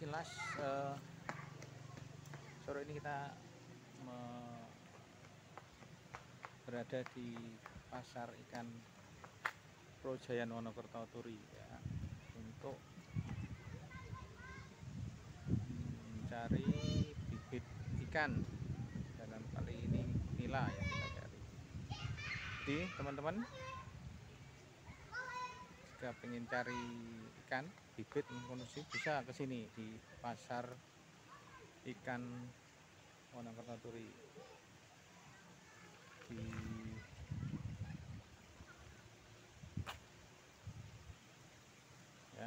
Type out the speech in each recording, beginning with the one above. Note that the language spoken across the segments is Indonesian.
sekilas sore ini kita berada di pasar ikan Projayan Wonokerto Turi ya, untuk mencari bibit ikan. Dalam kali ini nila yang kita cari. Jadi teman-teman, jika pengen cari ikan bibit kondisi, bisa ke sini di pasar ikan Wonokerto Turi. Ya,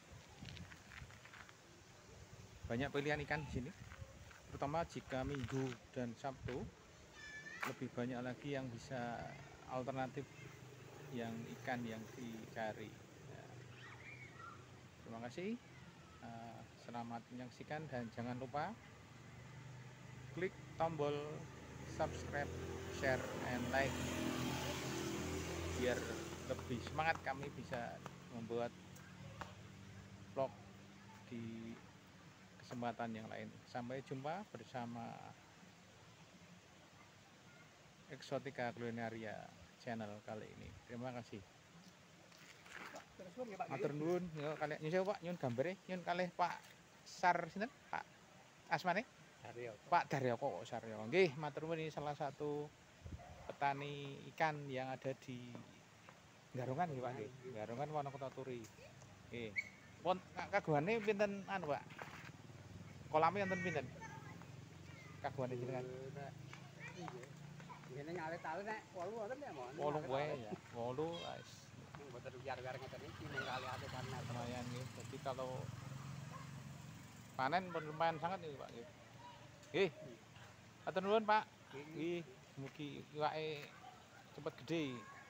banyak pilihan ikan di sini, terutama jika Minggu dan Sabtu lebih banyak lagi yang bisa alternatif yang ikan yang dicari ya. Terima kasih, selamat menyaksikan dan jangan lupa klik tombol subscribe, share, and like biar lebih semangat kami bisa membuat vlog di kesempatan yang lain. Sampai jumpa bersama Exotica Culinaria channel kali ini. Terima kasih. Matur nuwun, yo kalih nyuwun Pak, nyuwun gambare, nyuwun kalih Pak Sar sinten? Pak asmane? Daryo. Pak Daryoko Saryo. Nggih, matur nuwun, ini salah satu petani ikan yang ada di Garungan nggih Pak nggih. Garungan Wonokerto Turi. Nggih. Pun kagungane pinten anu Pak? Kolame wonten pinten? Kagungane jenengan? Ngene ngalit-alit nek 8 wonten ya, Mon. 8 wae ya. 8 wis. Mboten biar-biar ngeten iki ning kali ate kan Lumayan nggih. Jadi kalau panen lumayan sangat nih Pak nggih. Nggih. Matur nuwun Pak. Nggih, mugi iwake cepet gede.